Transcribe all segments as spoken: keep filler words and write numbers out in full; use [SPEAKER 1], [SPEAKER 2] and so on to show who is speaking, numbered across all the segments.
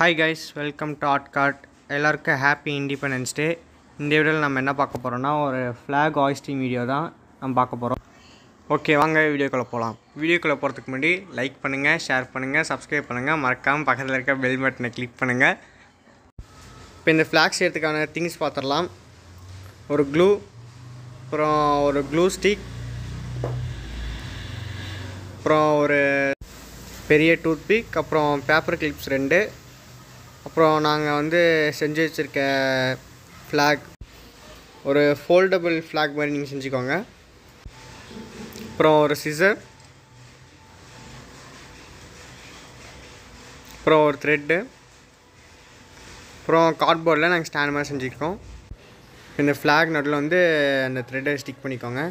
[SPEAKER 1] Hi guys, welcome to Art Cart. எல்லாருக்கும் happy independence day. இந்த வீடியோவில் நம்ம என்ன பார்க்க போகிறோம்னா ஒரு ஃப்ளாக் ஹாய்ஸ்டிங் வீடியோ தான் நம்ம பார்க்க போகிறோம். ஓகே, வாங்க வீடியோக்குள்ளே போகலாம். வீடியோக்குள்ளே போகிறதுக்கு முன்னாடி லைக் பண்ணுங்கள், ஷேர் பண்ணுங்கள், சப்ஸ்கிரைப் பண்ணுங்கள், மறக்காமல் பக்கத்தில் இருக்க பெல் பட்டனை கிளிக் பண்ணுங்கள். இப்போ இந்த ஃப்ளாக் செய்யறதுக்கான திங்ஸ் பார்த்துடலாம். ஒரு க்ளூ, அப்புறம் ஒரு க்ளூ ஸ்டிக், அப்புறம் ஒரு பெரிய டூத் பிக், அப்புறம் பேப்பர் கிளிப்ஸ் ரெண்டு, அப்புறம் நாங்கள் வந்து செஞ்சு வச்சுருக்க ஃப்ளாக் ஒரு ஃபோல்டபுள் ஃப்ளாக் மாதிரி நீங்கள் செஞ்சுக்கோங்க. அப்புறம் ஒரு சிசர், அப்புறம் ஒரு த்ரெட்டு, அப்புறம் கார்ட்போர்டில் நாங்கள் ஸ்டாண்ட் மாதிரி செஞ்சுருக்கோம். இந்த ஃப்ளாக் நடுவில் வந்து அந்த த்ரெட்டை ஸ்டிக் பண்ணிக்கோங்க.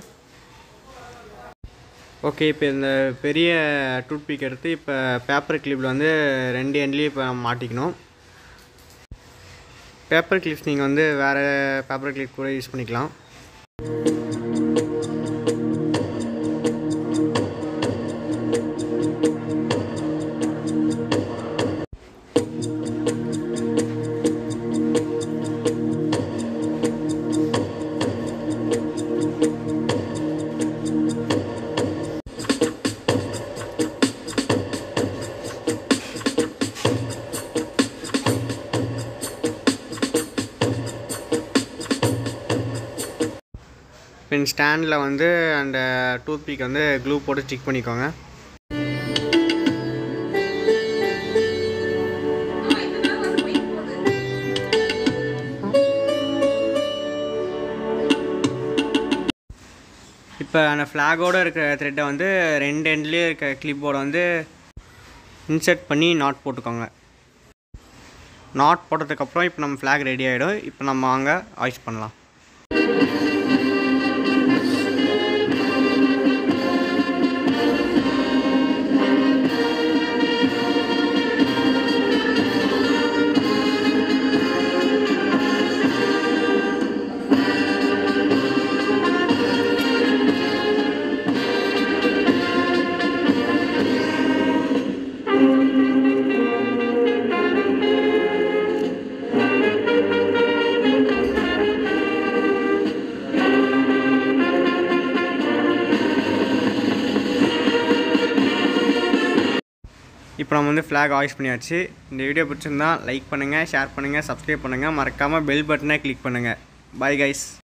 [SPEAKER 1] ஓகே, இப்போ இந்த பெரிய டூத் பிக் எடுத்து இப்போ பேப்பர் கிளிப்பில் வந்து ரெண்டு எண்ட்லேயும் இப்போ மாட்டிக்கணும். பேப்பர் கிளிப்ஸ் நீங்கள் வந்து வேறு பேப்பர் கிளிப் கூட யூஸ் பண்ணிக்கலாம். பின் ஸ்டாண்டில் வந்து அந்த டூத் பிக் வந்து க்ளூ போட்டு ஸ்டிக் பண்ணிக்கோங்க. இப்போ அந்த ஃப்ளாகோடு இருக்கிற த்ரெட்டை வந்து ரெண்டு எண்ட்லேயே இருக்க கிளிப்போட வந்து இன்சர்ட் பண்ணி நாட் போட்டுக்கோங்க. நாட் போட்டதுக்கப்புறம் இப்போ நம்ம ஃப்ளாக் ரெடி ஆகிடும். இப்போ நம்ம அங்கே ஹாய்ஸ்ட் பண்ணலாம். இப்போ நம்ம வந்து ஃப்ளாக் ஹாய்ஸ்ட் பண்ணியாச்சு. இந்த வீடியோ பிடிச்சிருந்தா லைக் பண்ணுங்கள், ஷேர் பண்ணுங்கள், சப்ஸ்கிரைப் பண்ணுங்கள், மறக்காமல் பெல் பட்டனை கிளிக் பண்ணுங்கள். Bye guys.